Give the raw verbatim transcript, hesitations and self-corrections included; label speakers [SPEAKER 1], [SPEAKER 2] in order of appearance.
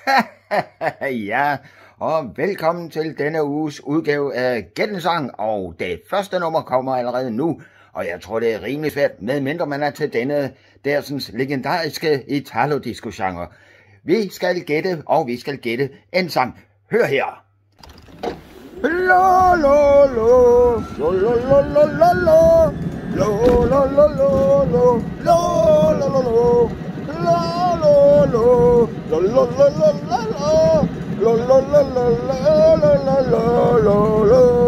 [SPEAKER 1] Ja, og velkommen til denne uges udgave af Gæt en Sang, og det første nummer kommer allerede nu, og jeg tror det er rimelig svært, medmindre man er til denne dersens legendariske Italo-disco-genre. Vi skal gætte, og vi skal gætte en sang. Hør her! La la la, la la la la la la, la la la la la, la la la la. La la la, la la la la la la, la la la la la la la la la.